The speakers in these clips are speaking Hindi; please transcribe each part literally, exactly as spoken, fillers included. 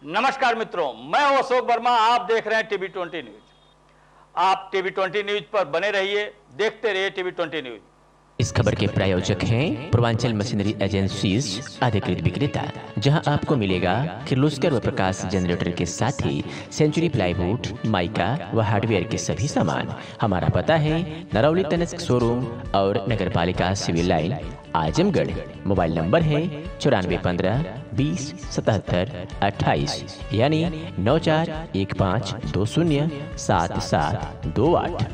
नमस्कार मित्रों, मैं हूं अशोक वर्मा। आप देख रहे हैं टीवी ट्वेंटी न्यूज। आप टीवी ट्वेंटी न्यूज पर बने रहिए, देखते रहिए टीवी ट्वेंटी न्यूज। इस खबर के प्रायोजक हैं पूर्वांचल मशीनरी एजेंसीज अधिकृत विक्रेता, जहां आपको मिलेगा किर्लोस्कर व प्रकाश जनरेटर के साथ ही सेंचुरी प्लाईवुड, माइका व हार्डवेयर के सभी सामान। हमारा पता है नरौली तनिष्क शोरूम और नगर पालिका civil line, Azamgarh. Mobile number है चौरानवे पंद्रह बीस सतहत्तर अट्ठाईस, यानी नौ चार एक पाँच दो शून्य सात सात दो आठ।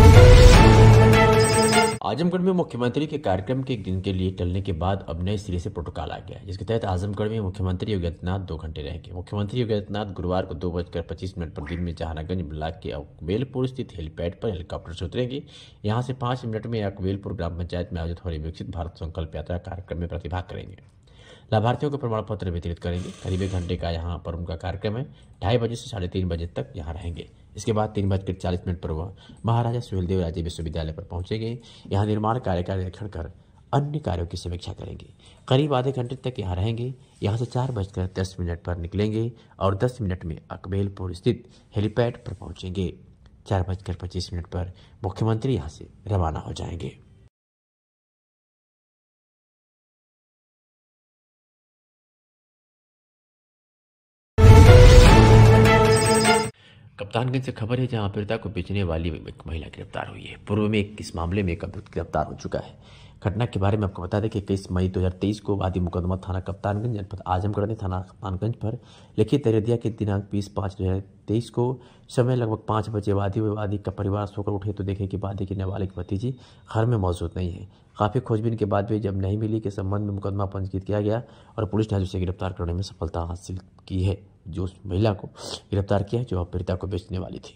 आजमगढ़ में मुख्यमंत्री के कार्यक्रम के एक दिन के लिए टलने के बाद अब नए सिरे से प्रोटोकॉल आ गया है, जिसके तहत आजमगढ़ में मुख्यमंत्री योगी आदित्यनाथ दो घंटे रहेंगे। मुख्यमंत्री योगी आदित्यनाथ गुरुवार को दो बजकर पच्चीस मिनट पर दिन में जहानागंज ब्लॉक के अकबेलपुर स्थित हेलीपैड पर हेलीकॉप्टर से उतरेंगे। यहाँ से पांच मिनट में अकबेलपुर ग्राम पंचायत में आयोजित हो रही विकसित भारत संकल्प यात्रा कार्यक्रम में प्रतिभाग करेंगे। लाभार्थियों को प्रमाण पत्र वितरित करेंगे। करीब एक घंटे का यहाँ पर उनका कार्यक्रम है। ढाई बजे से साढ़े तीन बजे तक यहाँ रहेंगे। इसके बाद तीन बजकर चालीस मिनट पर वह महाराजा सुहेलदेव राज्य विश्वविद्यालय पर पहुंचेंगे। यहाँ निर्माण कार्य का निरीक्षण कर अन्य कार्यों की समीक्षा करेंगे। करीब आधे घंटे तक यहाँ रहेंगे। यहाँ से चार बजकर दस मिनट पर निकलेंगे और दस मिनट में अकबेलपुर स्थित हेलीपैड पर पहुंचेंगे। चार बजकर पच्चीस मिनट पर मुख्यमंत्री यहाँ से रवाना हो जाएंगे। कप्तानगंज से खबर है, जहां पीड़िता को बेचने वाली एक महिला गिरफ्तार हुई है। पूर्व में एक इस मामले में एक अभियुक्त गिरफ्तार हो चुका है। घटना के बारे में आपको बता दें कि इक्कीस मई दो हज़ार तेईस को वादी मुकदमा थाना कप्तानगंज जनपद आजमगढ़ ने थाना कप्तानगंज पर लिखित दरिया के दिनांक बीस पाँच दो हज़ार तेईस को समय लगभग पाँच बजे वादी व वादी का परिवार सोकर उठे तो देखे कि वादी की नाबालिग भतीजी घर में मौजूद नहीं है। काफ़ी खोजबीन के बाद भी जब नहीं मिली के संबंध में मुकदमा पंजीकृत किया गया और पुलिस ने आज उसे गिरफ्तार करने में सफलता हासिल की है। जो उस महिला को गिरफ्तार किया है जो पीड़िता को बेचने वाली थी।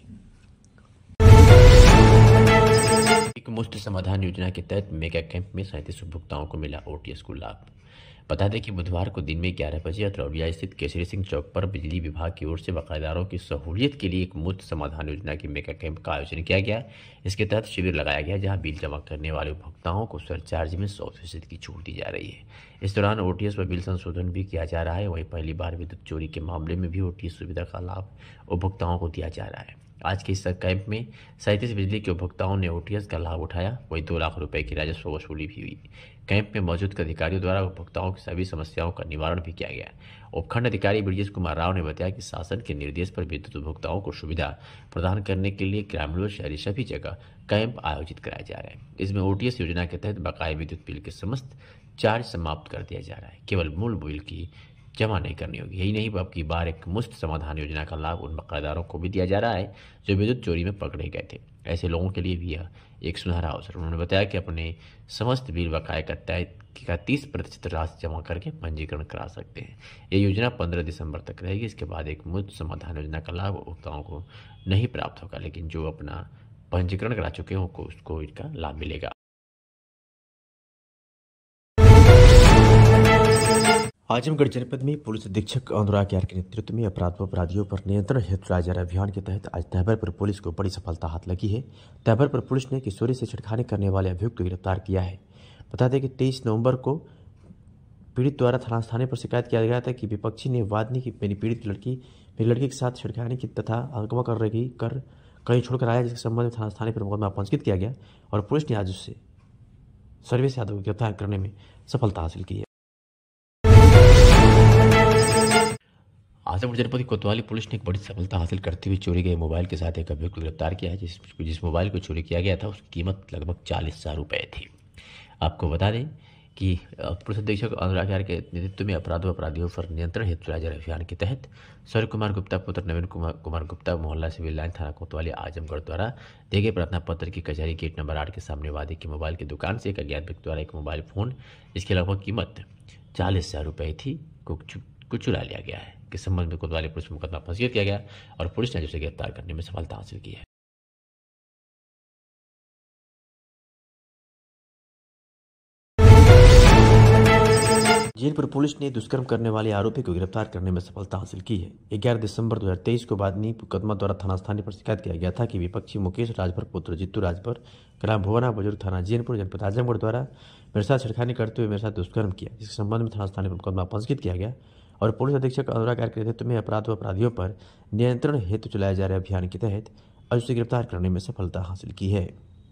एक मुफ्त समाधान योजना के तहत मेगा कैंप में सैंतीस उपभोक्ताओं को मिला ओटीएस को लाभ। बता दें कि बुधवार को दिन में ग्यारह बजे अतरौलिया स्थित केसरी सिंह चौक पर बिजली विभाग की ओर से बकायेदारों की सहूलियत के लिए एक मुफ्त समाधान योजना की मेगा कैंप का आयोजन किया गया। इसके तहत शिविर लगाया गया, जहां बिल जमा करने वाले उपभोक्ताओं को सरचार्ज में सौ फीसद की छूट दी जा रही है। इस दौरान ओटीएस व बिल संशोधन भी किया जा रहा है। वहीं पहली बार विद्युत चोरी के मामले में भी ओटीएस सुविधा का लाभ उपभोक्ताओं को दिया जा रहा है। आज के इस कैंप में सैंतीस बिजली के उपभोक्ताओं ने ओटीएस का लाभ उठाया। वहीं दो लाख रुपए की राजस्व वसूली भी हुई। कैंप में मौजूद अधिकारियों द्वारा उपभोक्ताओं की सभी समस्याओं का निवारण भी किया गया। उपखंड अधिकारी ब्रजेश कुमार राव ने बताया कि शासन के निर्देश पर विद्युत उपभोक्ताओं को सुविधा प्रदान करने के लिए ग्रामीण व शहरी सभी जगह कैंप आयोजित कराए जा रहे हैं। इसमें ओटीएस योजना के तहत बकाये विद्युत बिल के समस्त चार्ज समाप्त कर दिया जा रहा है। केवल मूल बिल की जमा नहीं करनी होगी। यही नहीं, अब की बार एक मुफ्त समाधान योजना का लाभ उन बकायेदारों को भी दिया जा रहा है जो विद्युत चोरी में पकड़े गए थे। ऐसे लोगों के लिए भी यह एक सुनहरा अवसर। उन्होंने बताया कि अपने समस्त बिल बकाये का तय का तीस प्रतिशत राशि जमा करके पंजीकरण करा सकते हैं। ये योजना पंद्रह दिसंबर तक रहेगी। इसके बाद एक मुफ्त समाधान योजना का लाभ उपभोक्ताओं को नहीं प्राप्त होगा, लेकिन जो अपना पंजीकरण करा चुके हैं उनको उसको इसका लाभ मिलेगा। आजमगढ़ जनपद में पुलिस अधीक्षक अनुराग यार के नेतृत्व में अपराध व अपराधियों पर नियंत्रण हेतु चलाए जा रहे अभियान के तहत आज तहबरपुर पुलिस को बड़ी सफलता हाथ लगी है। तहबरपुर पुलिस ने किशोरी से छेड़खानी करने वाले अभियुक्त को गिरफ्तार किया है। बता दें कि तेईस नवंबर को पीड़ित द्वारा थाना थाने पर शिकायत किया गया था कि विपक्षी ने वादनी की मेरी पीड़ित लड़की मेरी लड़की के साथ छेड़खानी की तथा अगवा कर रही कर कहीं छोड़कर आया, जिसके संबंध में थाना थाने पर मुकदमा पंजीकृत किया गया और पुलिस ने आज उससे सर्वेश यादव को गिरफ्तार करने में सफलता हासिल की है। आजमगढ़ जनपद कोतवाली पुलिस ने एक बड़ी सफलता हासिल करते हुए चोरी गए मोबाइल के साथ एक अभियुक्त को गिरफ्तार किया है। जिस जिस मोबाइल को चोरी किया गया था उसकी कीमत लगभग चालीस हजार रुपये थी। आपको बता दें कि पुलिस अधीक्षक अनुराग यार के नेतृत्व में अपराध व अपराधियों पर नियंत्रण हेतु चलाए जा रहे अभियान के तहत सूर्य कुमार गुप्ता पुत्र नवीन कुमार कुमार गुप्ता मोहल्ला सिविल लाइन थाना कोतवाली आजमगढ़ द्वारा दिए गए प्रार्थना पत्र की कचहरी गेट नंबर आठ के सामने वादी की मोबाइल की दुकान से एक अज्ञात व्यक्ति द्वारा एक मोबाइल फोन जिसकी लगभग कीमत चालीस हजार रुपये थी को चुरा लिया गया है। के संबंध में कोतवाली पुलिस मुकदमा पंजीकृत किया गया और पुलिस ने उसे गिरफ्तार करने में सफलता हासिल की है। जैनपुर पुलिस ने दुष्कर्म करने वाले आरोपी को गिरफ्तार करने में सफलता हासिल की है। ग्यारह दिसंबर दो हज़ार तेईस को वादनी मुकदमा द्वारा थाना स्थानीय पर शिकायत किया गया था कि विपक्षी मुकेश राजभर पुत्र जित्तू राजभर ग्राम भुवना बुजुर्ग थाना जैनपुर जनपद आजमगढ़ द्वारा मेरे साथ छेड़खानी करते हुए मेरे साथ दुष्कर्म किया, जिसके संबंध में थाना स्थानीय पर मुकदमा पंजीकृत किया गया और पुलिस अधीक्षक अनुराग आर के नेतृत्व में अपराध व अपराधियों पर नियंत्रण हेतु चलाए जा रहे अभियान के तहत आज उसे गिरफ्तार करने में सफलता हासिल की है।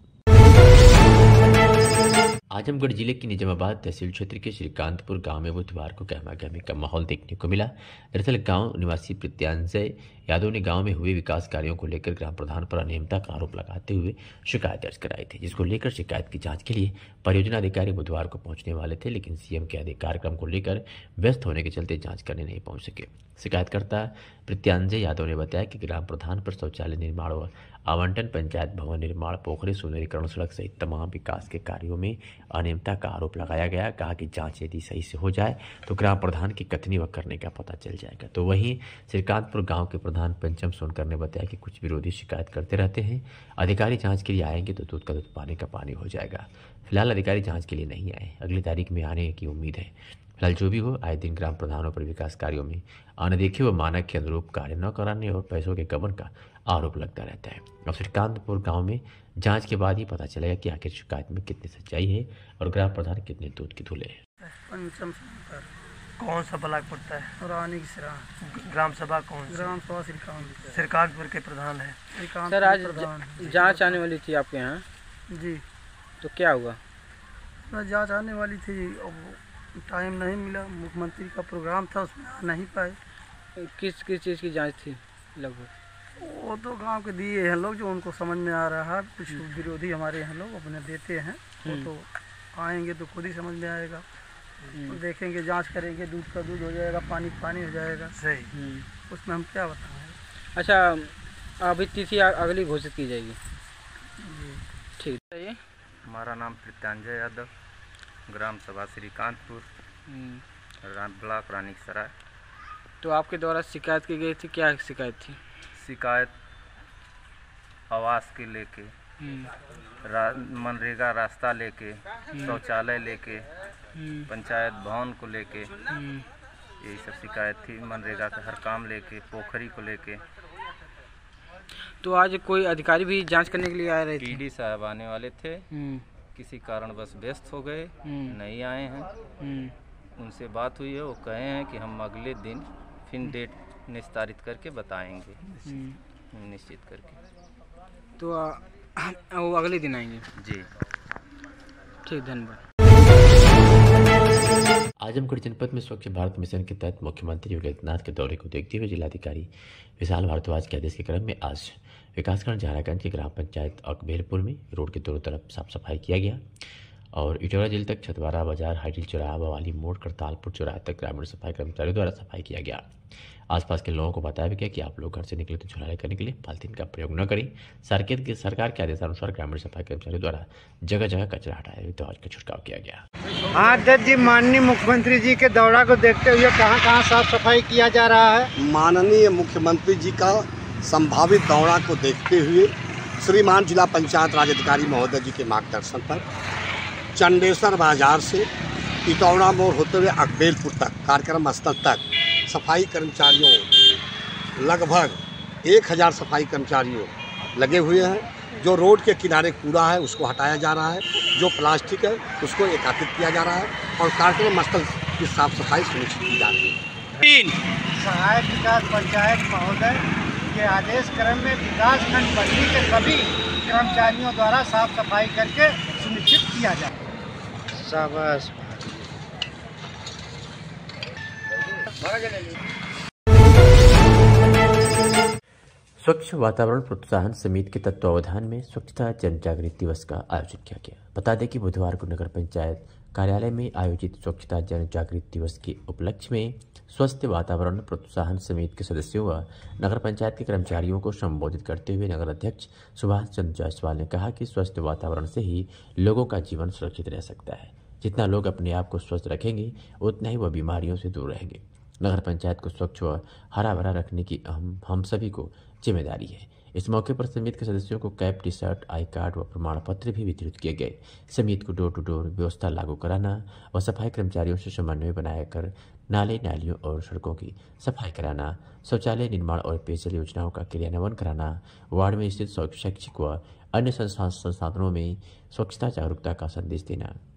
आजमगढ़ जिले की निजामाबाद तहसील क्षेत्र के श्रीकांतपुर गांव में बुधवार को गहमा-गहमी का माहौल देखने को मिला। दरअसल गांव निवासी प्रत्यांजय यादव ने गांव में हुए विकास कार्यों को लेकर ग्राम प्रधान पर अनियमितता का आरोप लगाते हुए शिकायत दर्ज कराई थी, जिसको लेकर शिकायत की जांच के लिए परियोजना अधिकारी बुधवार को पहुंचने वाले थे, लेकिन सीएम के अधिक कार्यक्रम को लेकर व्यस्त होने के चलते जांच करने नहीं पहुंच सके। शिकायतकर्ता प्रत्यांजय यादव ने बताया कि ग्राम प्रधान पर शौचालय निर्माण व आवंटन, पंचायत भवन निर्माण, पोखरी सुंदरीकरण, सड़क सहित तमाम विकास के कार्यों में अनियमितता का आरोप लगाया गया। कहा कि जांच यदि सही से हो जाए तो ग्राम प्रधान की कथनी व करने का पता चल जाएगा। तो वहीं श्रीकांतपुर गांव के प्रधान पंचम सोनकर ने बताया कि कुछ विरोधी शिकायत करते रहते हैं, अधिकारी जांच के लिए आएंगे तो दूध का दूध पानी का पानी हो जाएगा। फिलहाल अधिकारी जांच के लिए नहीं आए, अगली तारीख में आने की उम्मीद है। फिलहाल जो भी हो, आए दिन ग्राम प्रधानों पर विकास कार्यों में अनदेखे व मानक के अनुरूप कार्य न कराने और पैसों के गबन का आरोप लगता रहता है। अब श्रीकांतपुर गांव में जांच के बाद ही पता चलेगा कि आखिर शिकायत में कितनी सच्चाई है और ग्राम प्रधान कितने दूध की धुले हैं। पंचम शंकर कौन सा ब्लॉक पड़ता है? रानी की सरा ग्राम सभा कौन सी? ग्राम सभा श्रीकांत श्रीकांतपुर के प्रधान है। श्रीकांत सर, आज प्रधान ज- जांच आने वाली थी आपके यहाँ, जी। तो क्या हुआ? तो जांच आने वाली थी, अब टाइम नहीं मिला, मुख्यमंत्री का प्रोग्राम था उसमें आ नहीं पाए। किस किस चीज़ की जांच थी लगभग? वो तो गांव के दिए हैं लोग, जो उनको समझ में आ रहा है। कुछ विरोधी हमारे यहाँ लोग अपने देते हैं, वो तो आएंगे तो खुद ही समझ में आएगा। तो देखेंगे, जांच करेंगे, दूध का दूध हो जाएगा, पानी का पानी हो जाएगा। सही। उसमें हम क्या बताएं। अच्छा, अभी तिथि आ- अगली घोषित की जाएगी। ठीक है। ये हमारा नाम प्रत्यांजय यादव, ग्राम सभा श्रीकांतपुर, राम ब्लॉक रानी की सराय। तो आपके द्वारा शिकायत की गई थी, क्या शिकायत थी? शिकायत आवास के लेके, रा, मनरेगा रास्ता लेके, शौचालय लेके, पंचायत भवन को लेके, यही सब शिकायत थी। मनरेगा का हर काम लेके, पोखरी को लेके। तो आज कोई अधिकारी भी जांच करने के लिए आ रहे थे? पीडी साहब आने वाले थे, हम्म, किसी कारण बस व्यस्त हो गए, हम्म, नहीं आए हैं। हम्म। उनसे बात हुई है, वो कहे हैं कि हम अगले दिन फिर डेट निर्धारित करके बताएंगे, हम्म। निश्चित करके। तो आ, वो अगले दिन आएंगे। जी। ठीक, धन्यवाद। आजमगढ़ जनपद में स्वच्छ भारत मिशन के तहत मुख्यमंत्री योगी आदित्यनाथ के दौरे को देखते हुए जिलाधिकारी विशाल भारद्वाज के आदेश के क्रम में आज विकासखंड झारागंज के ग्राम पंचायत अकबेरपुर में रोड के दोनों तरफ साफ सफाई किया गया और इटौरा जेल तक, छतवारा बाजार, हाईडिल चौराहा, बवाली मोड़, करतालपुर चौराहे तक ग्रामीण सफाई कर्मचारियों द्वारा सफाई किया गया। आसपास के लोगों को बताया भी गया कि आप लोग घर से निकले तो झोला लेकर निकले, पॉलीथीन का प्रयोग न करें। सरकार के सरकार के आदेशानुसार ग्रामीण सफाई कर्मचारियों द्वारा जगह जगह कचरा हटाया ध्वज का छिड़काव किया गया। हाँ अध्यक्ष जी, माननीय मुख्यमंत्री जी के दौरा को देखते हुए कहाँ कहाँ साफ सफाई किया जा रहा है? माननीय मुख्यमंत्री जी का संभावित दौरा को देखते हुए श्रीमान जिला पंचायत राज अधिकारी महोदय जी के मार्गदर्शन पर चंडेसर बाजार से इटौरा मोड़ होते हुए अकबेरपुर तक कार्यक्रम स्थल तक सफाई कर्मचारियों लगभग एक हज़ार सफाई कर्मचारियों लगे हुए हैं। जो रोड के किनारे कूड़ा है उसको हटाया जा रहा है, जो प्लास्टिक है उसको एकत्रित किया जा रहा है और कार्यक्रम स्थल की साफ सफाई सुनिश्चित की जा रही है। सहायक विकास पंचायत महोदय के आदेश क्रम में विकासखंड बस्ती के सभी कर्मचारियों द्वारा साफ सफाई करके सुनिश्चित किया जाए। शाबाश। स्वच्छ वातावरण प्रोत्साहन समिति के तत्वावधान में स्वच्छता जन जागृति दिवस का आयोजन किया गया। बता दें कि बुधवार को नगर पंचायत कार्यालय में आयोजित स्वच्छता जन जागृति दिवस के उपलक्ष्य में स्वस्थ वातावरण प्रोत्साहन समिति के सदस्यों व नगर पंचायत के कर्मचारियों को संबोधित करते हुए नगर अध्यक्ष सुभाष चंद्र जायसवाल ने कहा कि स्वस्थ वातावरण से ही लोगों का जीवन सुरक्षित रह सकता है। जितना लोग अपने आप को स्वस्थ रखेंगे उतना ही वह बीमारियों से दूर रहेंगे। नगर पंचायत को स्वच्छ व हरा भरा रखने की हम हम सभी को जिम्मेदारी है। इस मौके पर समिति के सदस्यों को cap, T shirt, I card व प्रमाण पत्र भी वितरित किए गए। समिति को डोर टू डोर व्यवस्था लागू कराना व सफाई कर्मचारियों से समन्वय बनाकर नाले, नालियों और सड़कों की सफाई कराना, शौचालय निर्माण और पेयजल योजनाओं का क्रियान्वयन कराना, वार्ड में स्थित शैक्षिक व अन्य संस्थानों में स्वच्छता जागरूकता का संदेश देना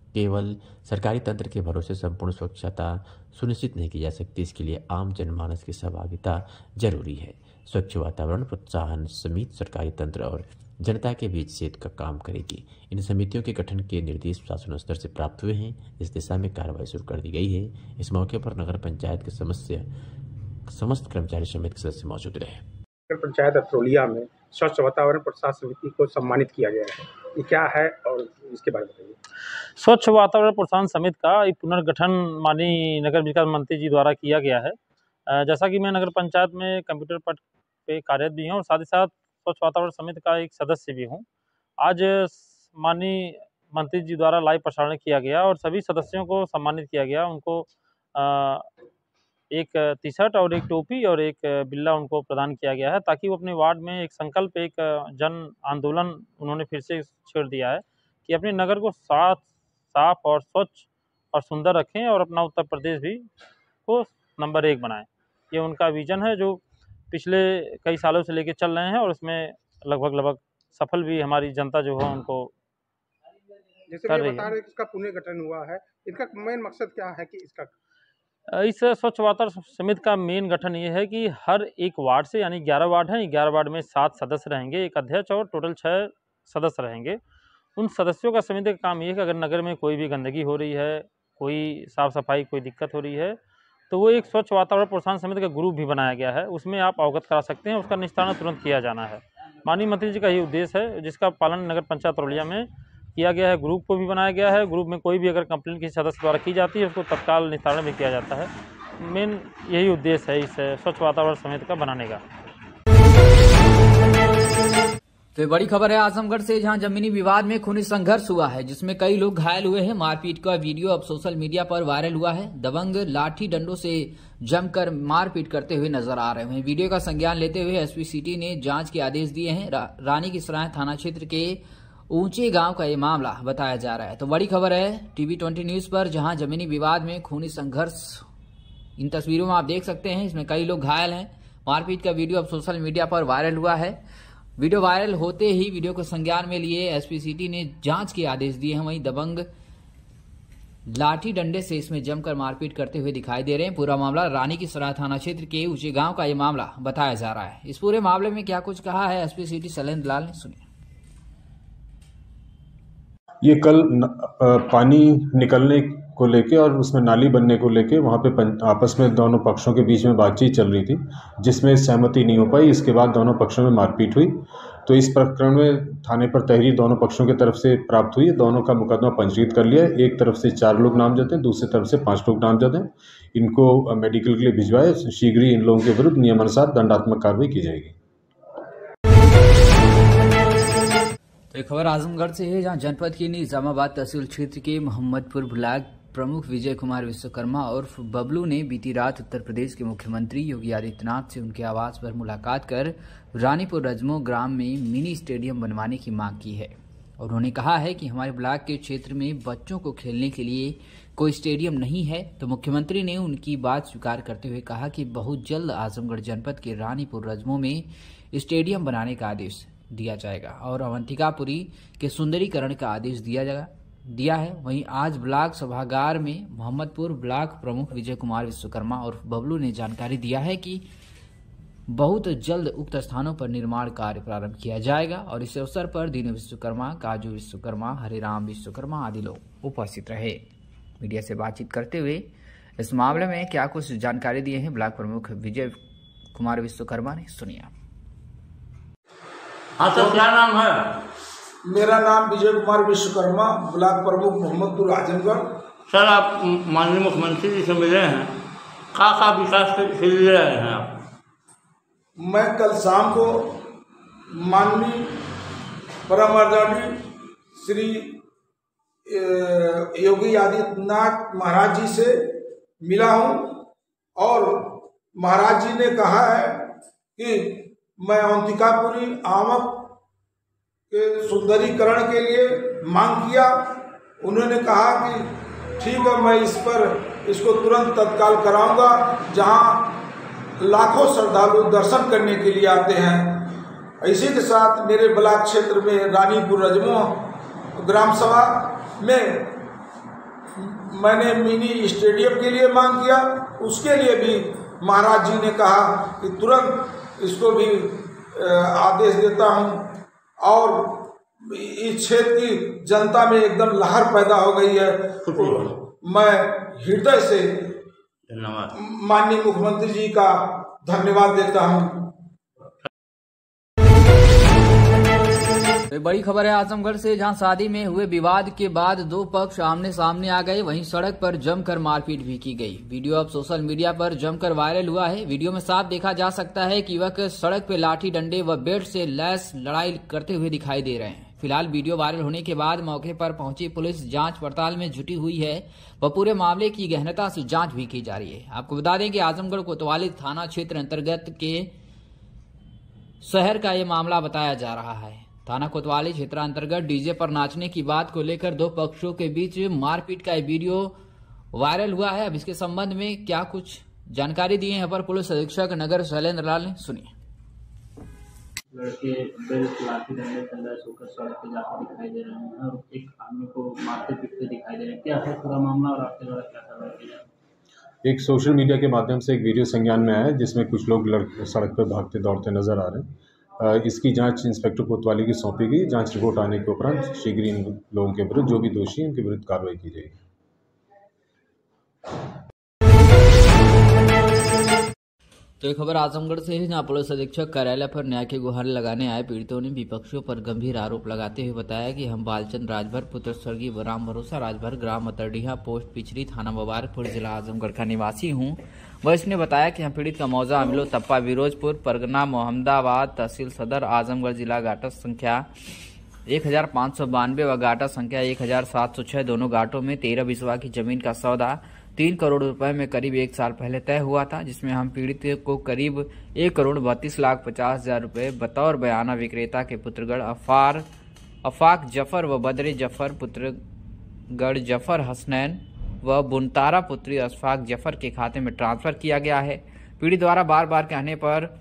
केवल सरकारी तंत्र के भरोसे संपूर्ण स्वच्छता सुनिश्चित नहीं की जा सकती। इसके लिए आम जनमानस की सहभागिता जरूरी है। स्वच्छ वातावरण प्रोत्साहन समिति सरकारी तंत्र और जनता के बीच सेतु का काम करेगी। इन समितियों के गठन के निर्देश शासन स्तर से प्राप्त हुए हैं। इस दिशा में कार्रवाई शुरू कर दी गई है। इस मौके पर नगर पंचायत के समस्या समस्त कर्मचारी समिति के सदस्य मौजूद रहे। नगर पंचायत अतरौलिया में स्वच्छ वातावरण प्रोत्साहन समिति को सम्मानित किया गया है, ये क्या है और इसके बारे में बताइए। स्वच्छ वातावरण प्रोत्साहन समिति का एक पुनर्गठन माननीय नगर विकास मंत्री जी द्वारा किया गया है। जैसा कि मैं नगर पंचायत में कंप्यूटर पद पे कार्यरत भी हूँ और साथ ही साथ स्वच्छ वातावरण समिति का एक सदस्य भी हूँ। आज माननीय मंत्री जी द्वारा लाइव प्रसारण किया गया और सभी सदस्यों को सम्मानित किया गया। उनको आ, एक टी शर्ट और एक टोपी और एक बिल्ला उनको प्रदान किया गया है, ताकि वो अपने वार्ड में एक संकल्प, एक जन आंदोलन उन्होंने फिर से छेड़ दिया है कि अपने नगर को साफ साफ और स्वच्छ और सुंदर रखें और अपना उत्तर प्रदेश भी को नंबर एक बनाएं। ये उनका विजन है जो पिछले कई सालों से लेके चल रहे हैं और उसमें लगभग लगभग सफल भी हमारी जनता जो है उनको जैसे कर रही बता रहे हैं कि इसका पुनर्गठन हुआ है, इनका मेन मकसद क्या है कि इसका इस स्वच्छ वातावरण समिति का मेन गठन ये है कि हर एक वार्ड से, यानी ग्यारह वार्ड हैं, ग्यारह वार्ड में सात सदस्य रहेंगे, एक अध्यक्ष और टोटल छः सदस्य रहेंगे। उन सदस्यों का समिति का काम ये है कि अगर नगर में कोई भी गंदगी हो रही है, कोई साफ़ सफाई कोई दिक्कत हो रही है, तो वो एक स्वच्छ वातावरण प्रोत्साहन समिति का ग्रुप भी बनाया गया है, उसमें आप अवगत करा सकते हैं, उसका निस्तारण तुरंत किया जाना है। माननीय मंत्री जी का ये उद्देश्य है जिसका पालन नगर पंचायत अतरौलिया में किया गया है। ग्रुप को भी बनाया गया है। ग्रुप में कोई भी अगर कंप्लेंट किसी सदस्य द्वारा की जाती है उसको तत्काल निस्तारण भी किया जाता है। मेन यही उद्देश्य है इस स्वच्छ वातावरण समिति का बनाने का। तो बड़ी खबर है आजमगढ़ से, जहां जमीनी विवाद में खूनी संघर्ष हुआ है जिसमें कई लोग घायल हुए हैं। मारपीट का वीडियो अब सोशल मीडिया पर वायरल हुआ है। दबंग लाठी डंडों से जमकर मारपीट करते हुए नजर आ रहे हैं। वीडियो का संज्ञान लेते हुए एसपी सिटी ने जांच के आदेश दिए हैं। रा, रानी की सराय थाना क्षेत्र के ऊंचे गांव का ये मामला बताया जा रहा है। तो बड़ी खबर है टीवी ट्वेंटी न्यूज पर, जहां जमीनी विवाद में खूनी संघर्ष, इन तस्वीरों में आप देख सकते हैं, इसमें कई लोग घायल हैं। मारपीट का वीडियो अब सोशल मीडिया पर वायरल हुआ है। वीडियो वायरल होते ही वीडियो को संज्ञान में लिए एसपी सिटी ने जांच के आदेश दिए हैं। वहीं दबंग लाठी डंडे से इसमें जमकर मारपीट करते हुए दिखाई दे रहे हैं। पूरा मामला रानी की सराय थाना क्षेत्र के ऊंचे गांव का ये मामला बताया जा रहा है। इस पूरे मामले में क्या कुछ कहा है एसपी सिटी शैलेंद्र लाल ने, सुनिए। ये कल न, आ, पानी निकलने को लेके और उसमें नाली बनने को लेके वहाँ पे आपस में दोनों पक्षों के बीच में बातचीत चल रही थी, जिसमें सहमति नहीं हो पाई। इसके बाद दोनों पक्षों में मारपीट हुई। तो इस प्रकरण में थाने पर तहरीर दोनों पक्षों की तरफ से प्राप्त हुई। दोनों का मुकदमा पंजीकृत कर लिया है। एक तरफ से चार लोग नामजद हैं, दूसरी तरफ से पाँच लोग नामजद हैं। इनको मेडिकल के लिए भिजवाए। शीघ्र ही इन लोगों के विरुद्ध नियमानुसार दंडात्मक कार्रवाई की जाएगी। तो एक खबर आजमगढ़ से है, जहां जनपद के निजामाबाद तहसील क्षेत्र के मोहम्मदपुर ब्लॉक प्रमुख विजय कुमार विश्वकर्मा और बबलू ने बीती रात उत्तर प्रदेश के मुख्यमंत्री योगी आदित्यनाथ से उनके आवास पर मुलाकात कर रानीपुर रजमो ग्राम में मिनी स्टेडियम बनवाने की मांग की है। और उन्होंने कहा है कि हमारे ब्लॉक के क्षेत्र में बच्चों को खेलने के लिए कोई स्टेडियम नहीं है। तो मुख्यमंत्री ने उनकी बात स्वीकार करते हुए कहा कि बहुत जल्द आजमगढ़ जनपद के रानीपुर रजमो में स्टेडियम बनाने का आदेश दिया जाएगा और अवंतिकापुरी के सुंदरीकरण का आदेश दिया जाएगा दिया है। वहीं आज ब्लॉक सभागार में मोहम्मदपुर ब्लॉक प्रमुख विजय कुमार विश्वकर्मा और बबलू ने जानकारी दिया है कि बहुत जल्द उक्त स्थानों पर निर्माण कार्य प्रारंभ किया जाएगा और इस अवसर पर दीनू विश्वकर्मा, काजू विश्वकर्मा, हरिराम विश्वकर्मा आदि लोग उपस्थित रहे। मीडिया से बातचीत करते हुए इस मामले में क्या कुछ जानकारी दिए हैं ब्लॉक प्रमुख विजय कुमार विश्वकर्मा ने, सुनिए। हाँ सर, क्या नाम है? मेरा नाम विजय कुमार विश्वकर्मा, ब्लॉक प्रमुख मोहम्मदपुर आजमगढ़। सर, आप माननीय मुख्यमंत्री जी से मिले हैं, क्या क्या विकास के लिए रहे हैं आप? मैं कल शाम को माननीय परम आदरणीय श्री योगी आदित्यनाथ महाराज जी से मिला हूं और महाराज जी ने कहा है कि मैं अवंतिकापुरी आमक के सुंदरीकरण के लिए मांग किया। उन्होंने कहा कि ठीक है, मैं इस पर इसको तुरंत तत्काल कराऊंगा, जहां लाखों श्रद्धालु दर्शन करने के लिए आते हैं। इसी के साथ मेरे ब्लॉक क्षेत्र में रानीपुर रजमो ग्राम सभा में मैंने मिनी स्टेडियम के लिए मांग किया, उसके लिए भी महाराज जी ने कहा कि तुरंत इसको भी आदेश देता हूँ। और इस क्षेत्र की जनता में एकदम लहर पैदा हो गई है। मैं हृदय से धन्यवाद माननीय मुख्यमंत्री जी का धन्यवाद देता हूँ। तो बड़ी खबर है आजमगढ़ से, जहां शादी में हुए विवाद के बाद दो पक्ष आमने सामने आ गए, वहीं सड़क पर जमकर मारपीट भी की गई। वीडियो अब सोशल मीडिया पर जमकर वायरल हुआ है। वीडियो में साफ देखा जा सकता है कि युवक सड़क पर लाठी डंडे व बेल्ट से लैस लड़ाई करते हुए दिखाई दे रहे हैं। फिलहाल वीडियो वायरल होने के बाद मौके पर पहुंची पुलिस जांच पड़ताल में जुटी हुई है व पूरे मामले की गहनता से जांच भी की जा रही है। आपको बता दें कि आजमगढ़ कोतवाली थाना क्षेत्र अंतर्गत के शहर का ये मामला बताया जा रहा है। थाना कोतवाली क्षेत्र अंतर्गत डीजे पर नाचने की बात को लेकर दो पक्षों के बीच मारपीट का वीडियो वायरल हुआ है। अब इसके संबंध में क्या कुछ जानकारी दी है अपर पुलिस अधीक्षक नगर शैलेंद्र लाल ने, सुनिए। लड़के बेल्ट लाठी डंडे से लैस होकर सड़क पे जाकर दिखाई दे रहे हैं और एक आदमी को मारते पीटते दिखाई दे रहे हैं। क्या है पूरा मामला और आपके द्वारा क्या कार्रवाई की जा रही है? एक सोशल मीडिया के माध्यम से एक वीडियो संज्ञान में आया है जिसमें कुछ लोग लड़के सड़क पर भागते दौड़ते नजर आ रहे हैं। इसकी जांच इंस्पेक्टर कोतवाली की सौंपी गई। जांच रिपोर्ट आने के उपरांत शीघ्र इन लोगों के विरुद्ध जो भी दोषी हैं उनके विरुद्ध कार्रवाई की जाएगी। तो एक खबर आजमगढ़ से है, जहां पुलिस अधीक्षक कार्यालय पर न्याय की गुहार लगाने आए पीड़ितों ने विपक्षियों पर गंभीर आरोप लगाते हुए बताया कि हम बालचंद राजभर पुत्र स्वर्गीय राम भरोसा राजभर ग्राम मतरडीहा पोस्ट पिचरी थाना मुबारकपुर जिला आजमगढ़ का निवासी हूं। वह इसने बताया कि हम पीड़ित का मौजा अमिलो तप्पा विरोजपुर परगना मोहम्मदाबाद तहसील सदर आजमगढ़ जिला घाटा संख्या एक हजार पाँच सौ बानवे व घाटा संख्या एक हजार सात सौ छह दोनों घाटों में तेरह बिस्वा की जमीन का सौदा तीन करोड़ रुपए में करीब एक साल पहले तय हुआ था, जिसमें हम पीड़ित को करीब एक करोड़ बत्तीस लाख पचास हजार रुपए बतौर बयाना विक्रेता के पुत्रगढ़ अफार अफाक जफर व बदरे जफर पुत्रगढ़ जफर हसनैन व बुनतारा पुत्री अशफाक जफर के खाते में ट्रांसफर किया गया है। पीड़ित द्वारा बार बार कहने पर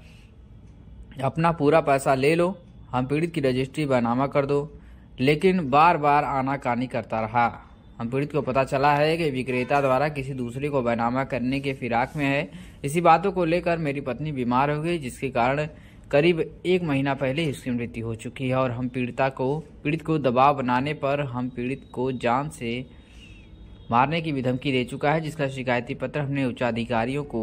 अपना पूरा पैसा ले लो, हम पीड़ित की रजिस्ट्री बनामा कर दो, लेकिन बार बार आनाकानी करता रहा। हम पीड़ित को पता चला है कि विक्रेता द्वारा किसी दूसरे को बैनामा करने के फिराक में है। इसी बातों को लेकर मेरी पत्नी बीमार हो गई, जिसके कारण करीब एक महीना पहले उसकी मृत्यु हो चुकी है और हम पीड़िता को पीड़ित को दबाव बनाने पर हम पीड़ित को जान से मारने की भी धमकी दे चुका है, जिसका शिकायती पत्र हमने उच्चाधिकारियों को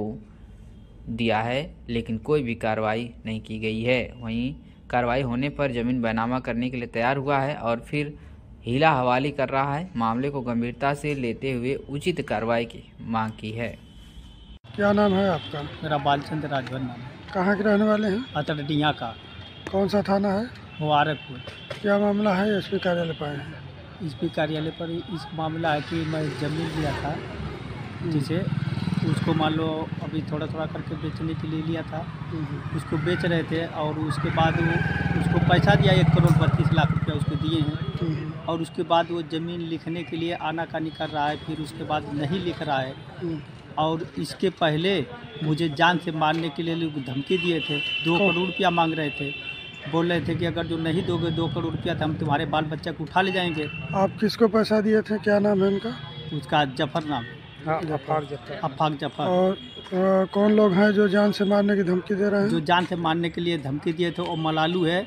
दिया है, लेकिन कोई भी कार्रवाई नहीं की गई है। वहीं कार्रवाई होने पर जमीन बैनामा करने के लिए तैयार हुआ है और फिर हीला हवाली कर रहा है। मामले को गंभीरता से लेते हुए उचित कार्रवाई की मांग की है। क्या नाम है आपका? मेरा बालचंद राजभर नाम है। कहाँ के रहने वाले हैं? अतरडिया का। कौन सा थाना है? मुबारकपुर। क्या मामला है? एसपी कार्यालय पर आए हैं। एसपी कार्यालय पर इस मामला है कि मैं जमीन लिया था, जिसे उसको मान लो अभी थोड़ा थोड़ा करके बेचने के लिए लिया था, उसको बेच रहे थे और उसके बाद वो उसको पैसा दिया एक करोड़ बत्तीस लाख रुपया उसको दिए हैं और उसके बाद वो ज़मीन लिखने के लिए आनाकानी कर रहा है, फिर उसके बाद नहीं लिख रहा है और इसके पहले मुझे जान से मारने के लिए लोग धमकी दिए थे। दो करोड़ रुपया मांग रहे थे, बोल रहे थे कि अगर जो नहीं दोगे दो करोड़ रुपया तो हम तुम्हारे बाल बच्चा को उठा ले जाएंगे। आप किसको पैसा दिए थे? क्या नाम है उनका? उसका जफर नाम है। अफाक जफर। अफाक जफर। और आ, कौन लोग हैं जो जान से मारने की धमकी दे रहे हैं? जो जान से मारने के लिए धमकी दिए थे और मलालू है,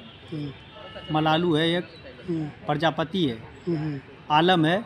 मलालू है, एक प्रजापति है, आलम है,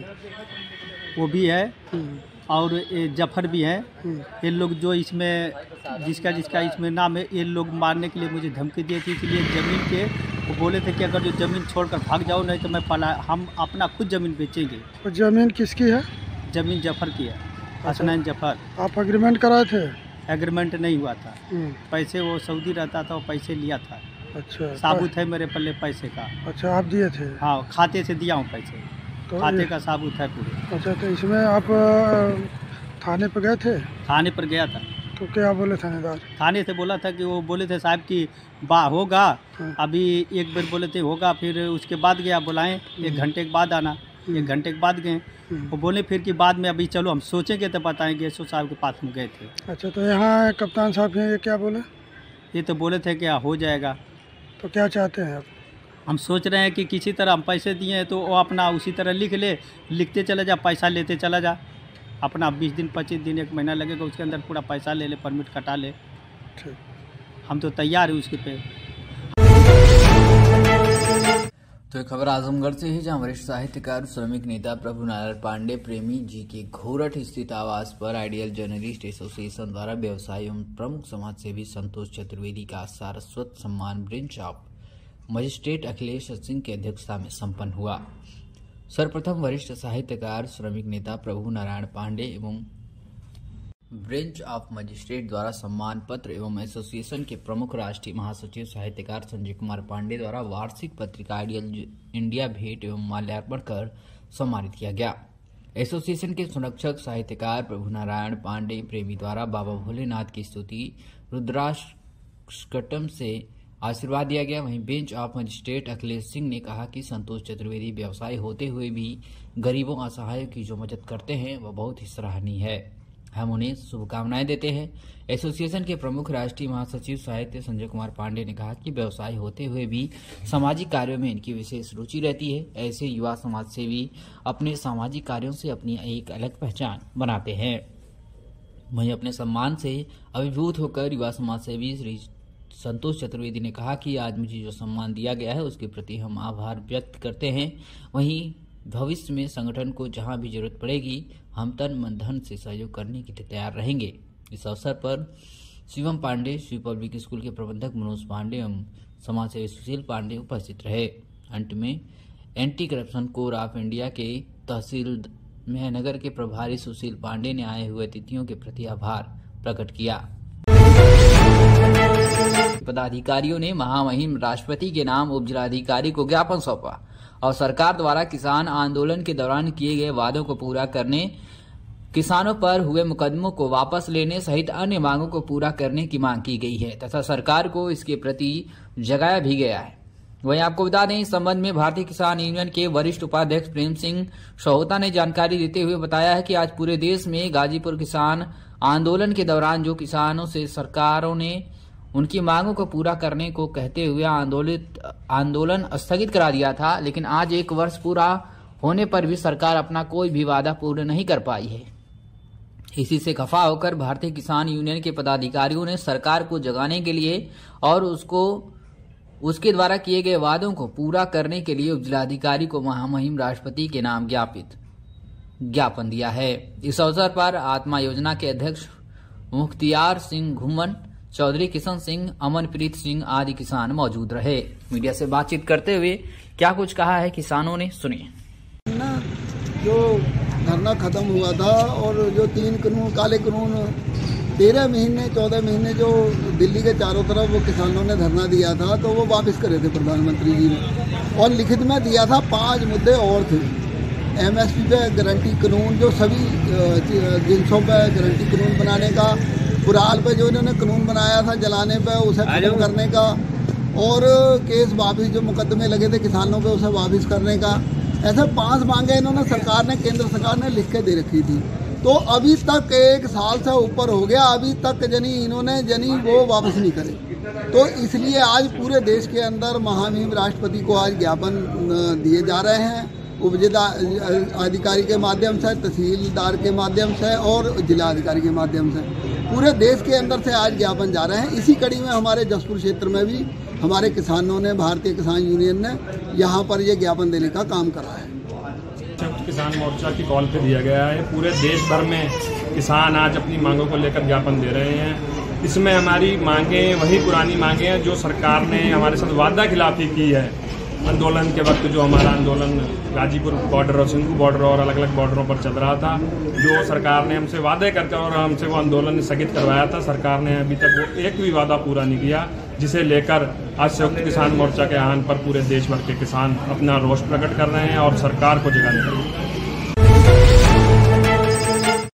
वो भी है और ये जफर भी है। ये लोग जो इसमें जिसका जिसका इसमें नाम है, ये लोग मारने के लिए मुझे धमकी दिए थी। इसलिए ज़मीन के वो बोले थे कि अगर जो ज़मीन छोड़कर भाग जाओ नहीं तो मैं पला हम अपना खुद ज़मीन बेचेंगे। और ज़मीन किसकी है? ज़मीन जफर की है, हसनैन जफर। आप एग्रीमेंट कराए थे? एग्रीमेंट नहीं हुआ था, पैसे वो सऊदी रहता था, वो पैसे लिया था। अच्छा, साबुत है मेरे पल्ले पैसे का। अच्छा, आप दिए थे? हाँ, खाते से दिया हूँ पैसे, तो खाते का साबुत है पूरे। अच्छा, तो इसमें आप थाने पर गए थे? थाने पर गया था। तो क्या बोले थानेदार? थाने से बोला था कि वो बोले थे साहब कि बा होगा, अभी एक बार बोले थे होगा, फिर उसके बाद गया बुलाएं एक घंटे के बाद आना, एक घंटे के बाद गए। वो बोले फिर कि बाद में अभी चलो हम सोचेंगे तो बताएंगे। एस ओ साहब के पास हम गए थे। अच्छा, तो यहाँ कप्तान साहब हैं, ये क्या बोले? ये तो बोले थे कि हो जाएगा। तो क्या चाहते हैं आप? हम सोच रहे हैं कि किसी तरह हम पैसे दिए हैं तो वो अपना उसी तरह लिख ले, लिखते चला जा, पैसा लेते चला जा, अपना बीस दिन पच्चीस दिन एक महीना लगेगा, उसके अंदर पूरा पैसा ले ले, परमिट कटा ले। हम तो तैयार हैं उसके पे। तो एक खबर आजमगढ़ से है, जहां वरिष्ठ साहित्यकार श्रमिक नेता प्रभु नारायण पांडे प्रेमी जी के घोरठ स्थित आवास पर आइडियल जर्नलिस्ट एसोसिएशन द्वारा व्यवसायी एवं प्रमुख समाज सेवी संतोष चतुर्वेदी का सारस्वत सम्मान bench of magistrate Akhilesh Singh की अध्यक्षता में संपन्न हुआ। सर्वप्रथम वरिष्ठ साहित्यकार श्रमिक नेता प्रभु नारायण पांडे एवं ब्रेंच ऑफ मजिस्ट्रेट द्वारा सम्मान पत्र एवं एसोसिएशन के प्रमुख राष्ट्रीय महासचिव साहित्यकार संजय कुमार पांडे द्वारा वार्षिक पत्रिका आइडियल इंडिया भेंट एवं माल्यार्पण कर सम्मानित किया गया। एसोसिएशन के संरक्षक साहित्यकार प्रभु नारायण पांडे प्रेमी द्वारा बाबा भोलेनाथ की स्तुति रुद्राष्टकम से आशीर्वाद दिया गया। वहीं bench of magistrate Akhilesh Singh ने कहा कि संतोष चतुर्वेदी व्यवसाय होते हुए भी गरीबों असहायों की जो मदद करते हैं वह बहुत ही सराहनीय है। हम उन्हें शुभकामनाएं देते हैं। एसोसिएशन के प्रमुख राष्ट्रीय महासचिव साहित्य संजय कुमार पांडे ने कहा कि व्यवसाय होते हुए भी सामाजिक कार्यों में इनकी विशेष रुचि रहती है। ऐसे युवा समाज सेवी अपने सामाजिक कार्यों से अपनी एक अलग पहचान बनाते हैं। वहीं अपने सम्मान से अभिभूत होकर युवा समाज सेवी श्री संतोष चतुर्वेदी ने कहा कि आज मुझे जो सम्मान दिया गया है उसके प्रति हम आभार व्यक्त करते हैं। वहीं भविष्य में संगठन को जहां भी जरूरत पड़ेगी हम तन मन धन से सहयोग करने के लिए तैयार रहेंगे। इस अवसर पर शिवम पांडे, शिव पब्लिक स्कूल के प्रबंधक मनोज पांडे एवं समाज सेवी सुशील पांडे उपस्थित रहे। अंत में anti corruption core of India के तहसील मेहनगर के प्रभारी सुशील पांडे ने आए हुए अतिथियों के प्रति आभार प्रकट किया। पदाधिकारियों ने महामहिम राष्ट्रपति के नाम उप जिलाधिकारी को ज्ञापन सौंपा और सरकार द्वारा किसान आंदोलन के दौरान किए गए वादों को पूरा करने, किसानों पर हुए मुकदमों को वापस लेने सहित अन्य मांगों को पूरा करने की मांग की गई है तथा सरकार को इसके प्रति जगाया भी गया है। वहीं आपको बता दें, इस संबंध में भारतीय किसान यूनियन के वरिष्ठ उपाध्यक्ष प्रेम सिंह सोहता ने जानकारी देते हुए बताया है कि आज पूरे देश में गाजीपुर किसान आंदोलन के दौरान जो किसानों से सरकारों ने उनकी मांगों को पूरा करने को कहते हुए आंदोलित आंदोलन स्थगित करा दिया था, लेकिन आज एक वर्ष पूरा होने पर भी सरकार अपना कोई भी वादा पूर्ण नहीं कर पाई है। इसी से खफा होकर भारतीय किसान यूनियन के पदाधिकारियों ने सरकार को जगाने के लिए और उसको उसके द्वारा किए गए वादों को पूरा करने के लिए उप जिलाधिकारी को महामहिम राष्ट्रपति के नाम ज्ञापित ज्ञापन दिया है। इस अवसर पर आत्मा योजना के अध्यक्ष मुख्तियार सिंह घुमन, चौधरी किशन सिंह, अमनप्रीत सिंह आदि किसान मौजूद रहे। मीडिया से बातचीत करते हुए क्या कुछ कहा है किसानों ने, सुनिए। जो धरना खत्म हुआ था और जो तीन कानून काले कानून तेरह महीने चौदह महीने जो दिल्ली के चारों तरफ वो किसानों ने धरना दिया था तो वो वापस करे थे प्रधानमंत्री जी ने और लिखित में दिया था। पांच मुद्दे और थे, एमएसपी पे गारंटी कानून, जो सभी जिनसों पे गारंटी कानून बनाने का, बुराल पे जो इन्होंने कानून बनाया था जलाने पे उसे खत्म करने का, और केस वापस जो मुकदमे लगे थे किसानों पे उसे वापस करने का। ऐसे पांच मांगे इन्होंने सरकार ने केंद्र सरकार ने लिख के दे रखी थी। तो अभी तक एक साल से ऊपर हो गया, अभी तक जनी इन्होंने जनी वो वापस नहीं करे। तो इसलिए आज पूरे देश के अंदर महामहिम राष्ट्रपति को आज ज्ञापन दिए जा रहे हैं, उप जिला अधिकारी के माध्यम से, तहसीलदार के माध्यम से और जिलाधिकारी के माध्यम से पूरे देश के अंदर से आज ज्ञापन जा रहे हैं। इसी कड़ी में हमारे जसपुर क्षेत्र में भी हमारे किसानों ने, भारतीय किसान यूनियन ने यहाँ पर ये ज्ञापन देने का काम करा है। संयुक्त किसान मोर्चा की कॉल पे दिया गया है। पूरे देश भर में किसान आज अपनी मांगों को लेकर ज्ञापन दे रहे हैं। इसमें हमारी मांगें वही पुरानी मांगें हैं जो सरकार ने हमारे साथ वादा खिलाफी की है। आंदोलन के वक्त जो हमारा आंदोलन गाजीपुर बॉर्डर और सिंघू बॉर्डर और अलग अलग बॉर्डरों पर चल रहा था, जो सरकार ने हमसे वादे करके और हमसे वो आंदोलन स्थगित करवाया था, सरकार ने अभी तक वो एक भी वादा पूरा नहीं किया, जिसे लेकर आज संयुक्त किसान मोर्चा के आह्वान पर पूरे देश भर के किसान अपना रोष प्रकट कर रहे हैं और सरकार को जगाने के लिए